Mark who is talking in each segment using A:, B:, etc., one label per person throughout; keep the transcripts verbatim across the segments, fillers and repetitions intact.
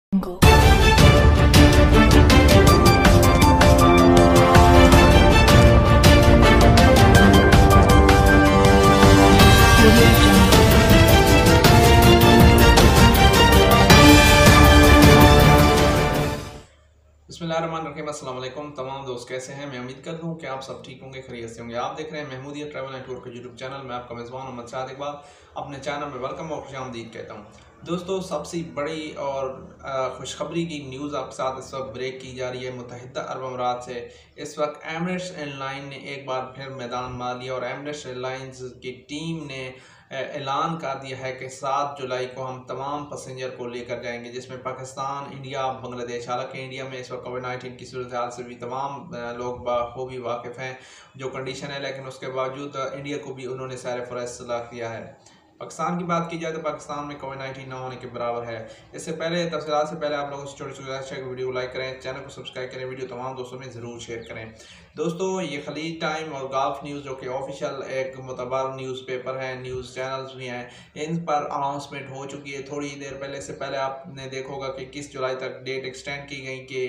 A: Jungle. Audio Jungle.
B: बिस्मिल्लाहिर्रहमानिर्रहीम। अस्सलाम वालेकुम तमाम दोस्त, कैसे हैं? मैं उम्मीद करता हूँ कि आप सब ठीक होंगे, खैरियत से होंगे। आप देख रहे हैं महमूदिया ट्रैवल एंड टूर के यूट्यूब चैनल में। आपका मेज़बान मोहम्मद साद इकबाल अपने चैनल में वेलकम और खुशामदीद कहता हूँ। दोस्तों, सबसे बड़ी और खुशखबरी की न्यूज़ आपके साथ इस वक्त ब्रेक की जा रही है मुत्तहिदा अरब अमारात से। इस वक्त एमिरेट्स एयरलाइन ने एक बार फिर मैदान मार लिया और एमिरेट्स एयरलाइंस की टीम ने ऐलान कर दिया है कि सात जुलाई को हम तमाम पैसेंजर को लेकर जाएंगे, जिसमें पाकिस्तान, इंडिया, बांग्लादेश। हालांकि इंडिया में इस वक्त कोविड नाइन्टीन की सूरत हाल से भी तमाम लोग बखूबी वाकिफ़ हैं जो कंडीशन है, लेकिन उसके बावजूद इंडिया को भी उन्होंने सैर फराज सलाह किया है। पाकिस्तान की बात की जाए तो पाकिस्तान में कोविड नाइन्टीन ना होने के बराबर है। इससे पहले तफसीलात से पहले आप लोगों से छोटी छोटी वीडियो लाइक करें, चैनल को सब्सक्राइब करें, वीडियो तमाम दोस्तों में ज़रूर शेयर करें। दोस्तों, ये खलीज टाइम और गल्फ न्यूज़ जो कि ऑफिशियल एक मुतबर न्यूज़पेपर है, न्यूज़ चैनल्स भी हैं, इन पर अनाउंसमेंट हो चुकी है थोड़ी देर पहले। से पहले आपने देखा होगा कि किस जुलाई तक डेट एक्सटेंड की गई कि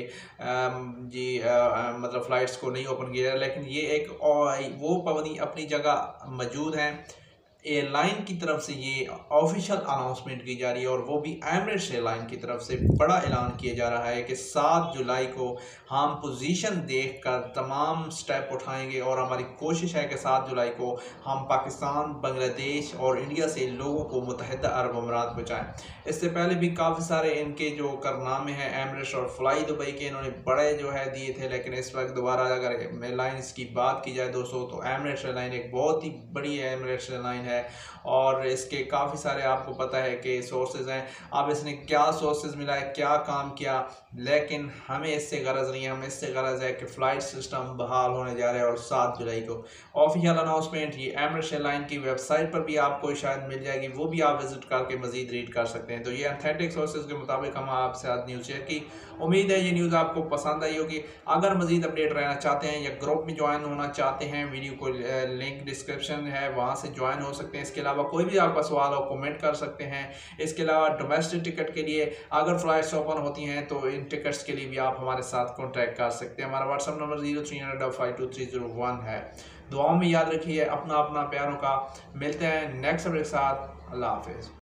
B: जी आ, मतलब फ़्लाइट्स को नहीं ओपन किया, लेकिन ये एक वो पाबंदी अपनी जगह मौजूद है। एयरलाइन की तरफ से ये ऑफिशियल अनाउंसमेंट की जा रही है और वो भी एमिरेट्स एयरलाइन की तरफ से बड़ा ऐलान किया जा रहा है कि सात जुलाई को हम पोजीशन देखकर तमाम स्टेप उठाएंगे और हमारी कोशिश है कि सात जुलाई को हम पाकिस्तान, बांग्लादेश और इंडिया से लोगों को मुत्तहिदा अरब अमारात पहुँचाएँ। इससे पहले भी काफ़ी सारे इनके जो कारनामे हैं एमिरेट्स और फ्लाई दुबई के, इन्होंने बड़े जो है दिए थे, लेकिन इस वक्त दोबारा अगर एयरलाइंस की बात की जाए दोस्तों तो एमिरेट्स एयरलाइन एक बहुत ही बड़ी एमिरेट्स एयरलाइन है और इसके काफ़ी सारे आपको पता है कि सोर्सेज हैं। अब इसने क्या सोर्सेज मिला है, क्या काम किया, लेकिन हमें इससे गरज नहीं है। हमें इससे गरज है कि फ़्लाइट सिस्टम बहाल होने जा रहे हैं और सात जुलाई को ऑफिशियल अनाउंसमेंट ये एमिरेट्स एयरलाइन की वेबसाइट पर भी आपको शायद मिल जाएगी, वो भी आप विजिट करके मजीद रीड कर सकते हैं। तो ये ऑथेंटिक सोर्सेज के मुताबिक हम आपसे आज न्यूज़ शेयर की। उम्मीद है ये न्यूज़ आपको पसंद आई होगी। अगर मजीद अपडेट रहना चाहते हैं या ग्रुप में ज्वाइन होना चाहते हैं, वीडियो को लिंक डिस्क्रिप्शन है, वहाँ से ज्वाइन हो सकते हैं। इसके अलावा कोई भी आपका सवाल हो कमेंट कर सकते हैं। इसके अलावा डोमेस्टिक टिकट के लिए अगर फ्लाइट्स ओपन होती हैं तो इन टिकट्स के लिए भी आप हमारे साथ कॉन्टैक्ट कर सकते हैं। हमारा WhatsApp number zero three hundred five two three zero one है। दुआओं में याद रखिए अपना अपना प्यारों का। मिलते हैं नेक्स्ट अपडेट के साथ। अल्लाह हाफिज़।